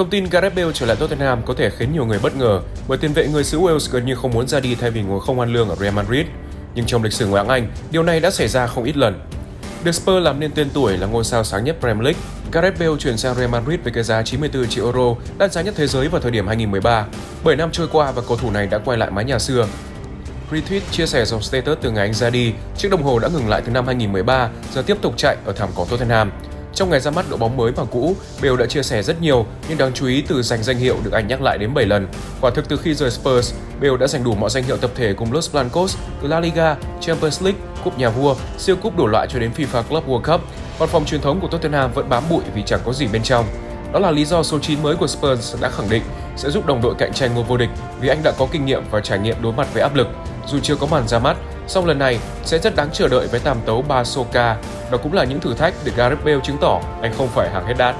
Thông tin Gareth Bale trở lại Tottenham có thể khiến nhiều người bất ngờ bởi tiền vệ người xứ Wales gần như không muốn ra đi thay vì ngồi không ăn lương ở Real Madrid. Nhưng trong lịch sử ngoại hạng Anh, điều này đã xảy ra không ít lần. Được Spurs làm nên tên tuổi là ngôi sao sáng nhất Premier League, Gareth Bale chuyển sang Real Madrid với cái giá 94 triệu euro, đắt giá nhất thế giới vào thời điểm 2013. 7 năm trôi qua và cầu thủ này đã quay lại mái nhà xưa. Retweet chia sẻ dòng status từ ngày anh ra đi, chiếc đồng hồ đã ngừng lại từ năm 2013, giờ tiếp tục chạy ở thảm cỏ Tottenham. Trong ngày ra mắt đội bóng mới và cũ, Bale đã chia sẻ rất nhiều, nhưng đáng chú ý từ giành danh hiệu được anh nhắc lại đến 7 lần. Quả thực từ khi rời Spurs, Bale đã giành đủ mọi danh hiệu tập thể cùng Los Blancos, từ La Liga, Champions League, Cúp Nhà Vua, siêu cúp đổ loại cho đến FIFA Club World Cup. Còn phòng truyền thống của Tottenham vẫn bám bụi vì chẳng có gì bên trong. Đó là lý do số 9 mới của Spurs đã khẳng định sẽ giúp đồng đội cạnh tranh ngôi vô địch vì anh đã có kinh nghiệm và trải nghiệm đối mặt với áp lực. Dù chưa có màn ra mắt, song lần này sẽ rất đáng chờ đợi với tàm tấu Basoka. Đó cũng là những thử thách để Gareth Bale chứng tỏ anh không phải hàng hết đát.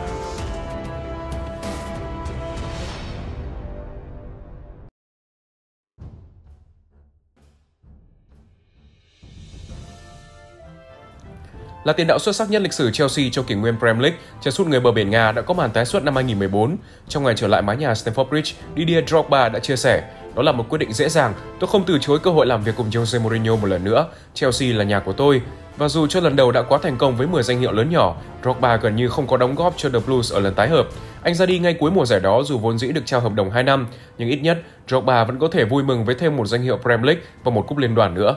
Là tiền đạo xuất sắc nhất lịch sử Chelsea trong kỷ nguyên Premier League, chân sút người bờ biển Nga đã có màn tái xuất năm 2014. Trong ngày trở lại mái nhà Stamford Bridge, Didier Drogba đã chia sẻ, đó là một quyết định dễ dàng, tôi không từ chối cơ hội làm việc cùng Jose Mourinho một lần nữa, Chelsea là nhà của tôi. Và dù cho lần đầu đã quá thành công với 10 danh hiệu lớn nhỏ, Drogba gần như không có đóng góp cho The Blues ở lần tái hợp. Anh ra đi ngay cuối mùa giải đó dù vốn dĩ được trao hợp đồng 2 năm, nhưng ít nhất Drogba vẫn có thể vui mừng với thêm một danh hiệu Premier League và một cúp liên đoàn nữa.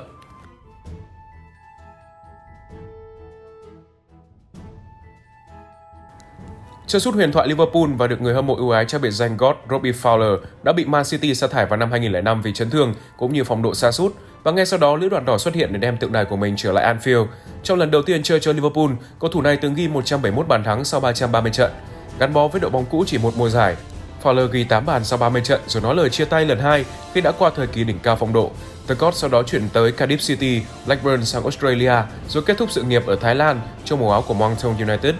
Chân sút huyền thoại Liverpool và được người hâm mộ ưu ái trao biệt danh God Robbie Fowler đã bị Man City sa thải vào năm 2005 vì chấn thương cũng như phong độ sa sút, và ngay sau đó lữ đoàn đỏ xuất hiện để đem tượng đài của mình trở lại Anfield. Trong lần đầu tiên chơi cho Liverpool, cầu thủ này từng ghi 171 bàn thắng sau 330 trận. Gắn bó với đội bóng cũ chỉ một mùa giải, Fowler ghi 8 bàn sau 30 trận rồi nói lời chia tay lần 2 khi đã qua thời kỳ đỉnh cao phong độ. The God sau đó chuyển tới Cardiff City, Blackburn sang Australia rồi kết thúc sự nghiệp ở Thái Lan trong màu áo của Moncton United.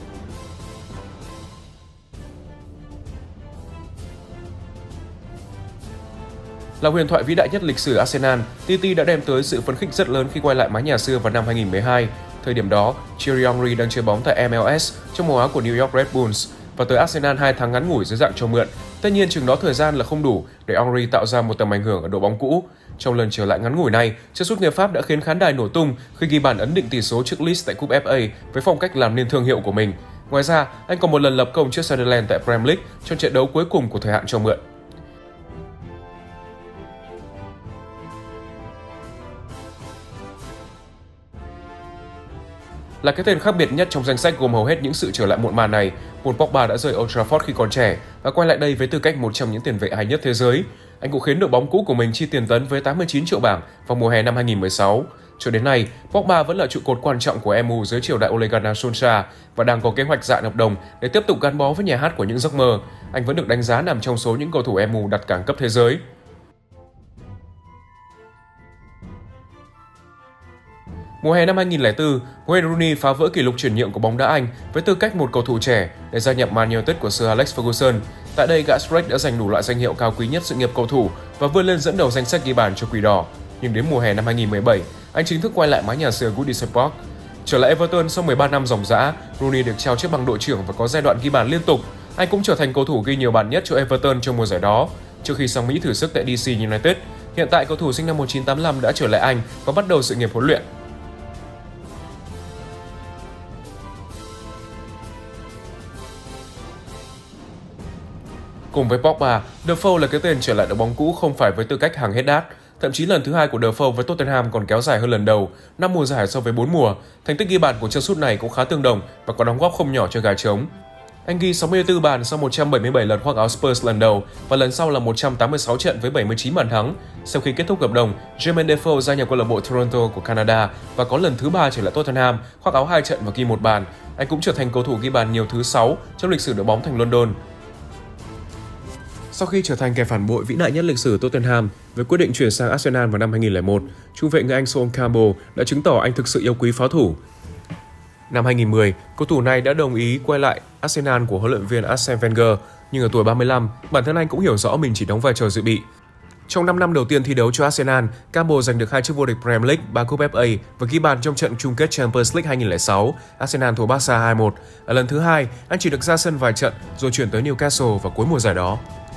Là huyền thoại vĩ đại nhất lịch sử Arsenal, Titi đã đem tới sự phấn khích rất lớn khi quay lại mái nhà xưa vào năm 2012. Thời điểm đó, Thierry Henry đang chơi bóng tại MLS trong màu áo của New York Red Bulls và tới Arsenal 2 tháng ngắn ngủi dưới dạng cho mượn. Tất nhiên chừng đó thời gian là không đủ để Henry tạo ra một tầm ảnh hưởng ở đội bóng cũ. Trong lần trở lại ngắn ngủi này, chân sút người Pháp đã khiến khán đài nổ tung khi ghi bàn ấn định tỷ số trước Leeds tại cúp FA với phong cách làm nên thương hiệu của mình. Ngoài ra, anh còn một lần lập công trước Sunderland tại Premier League trong trận đấu cuối cùng của thời hạn cho mượn. Là cái tên khác biệt nhất trong danh sách gồm hầu hết những sự trở lại muộn màng này, Paul Pogba đã rời Old Trafford khi còn trẻ và quay lại đây với tư cách một trong những tiền vệ hay nhất thế giới. Anh cũng khiến đội bóng cũ của mình chi tiền tấn với 89 triệu bảng vào mùa hè năm 2016. Cho đến nay, Pogba vẫn là trụ cột quan trọng của MU dưới triều đại Ole Gunnar Solskjaer và đang có kế hoạch dạn hợp đồng để tiếp tục gắn bó với nhà hát của những giấc mơ. Anh vẫn được đánh giá nằm trong số những cầu thủ MU đặt cảng cấp thế giới. Mùa hè năm 2004, Wayne Rooney phá vỡ kỷ lục chuyển nhượng của bóng đá Anh với tư cách một cầu thủ trẻ để gia nhập Man United của Sir Alex Ferguson. Tại đây, gã Shrek đã giành đủ loại danh hiệu cao quý nhất sự nghiệp cầu thủ và vươn lên dẫn đầu danh sách ghi bàn cho Quỷ Đỏ. Nhưng đến mùa hè năm 2017, anh chính thức quay lại mái nhà xưa Goodison Park. Trở lại Everton sau 13 năm ròng rã, Rooney được trao chiếc bằng đội trưởng và có giai đoạn ghi bàn liên tục. Anh cũng trở thành cầu thủ ghi nhiều bàn nhất cho Everton trong mùa giải đó, trước khi sang Mỹ thử sức tại DC United. Hiện tại, cầu thủ sinh năm 1985 đã trở lại Anh và bắt đầu sự nghiệp huấn luyện. Cùng với Pogba, Defoe là cái tên trở lại đội bóng cũ không phải với tư cách hàng hết đát. Thậm chí lần thứ 2 của Defoe với Tottenham còn kéo dài hơn lần đầu, 5 mùa giải so với 4 mùa. Thành tích ghi bàn của chân sút này cũng khá tương đồng và có đóng góp không nhỏ cho gà trống. Anh ghi 64 bàn sau 177 lần khoác áo Spurs lần đầu và lần sau là 186 trận với 79 bàn thắng. Sau khi kết thúc hợp đồng, Jermaine Defoe gia nhập câu lạc bộ Toronto của Canada và có lần thứ 3 trở lại Tottenham, khoác áo 2 trận và ghi 1 bàn. Anh cũng trở thành cầu thủ ghi bàn nhiều thứ 6 trong lịch sử đội bóng thành London. Sau khi trở thành kẻ phản bội vĩ đại nhất lịch sử Tottenham với quyết định chuyển sang Arsenal vào năm 2001, trung vệ người Anh Sol Campbell đã chứng tỏ anh thực sự yêu quý pháo thủ. Năm 2010, cầu thủ này đã đồng ý quay lại Arsenal của huấn luyện viên Arsene Wenger, nhưng ở tuổi 35, bản thân anh cũng hiểu rõ mình chỉ đóng vai trò dự bị. Trong 5 năm đầu tiên thi đấu cho Arsenal, Campbell giành được 2 chức vô địch Premier League, 3 cúp FA và ghi bàn trong trận chung kết Champions League 2006. Arsenal thua Barca 2-1. Ở lần thứ hai, anh chỉ được ra sân vài trận rồi chuyển tới Newcastle vào cuối mùa giải đó.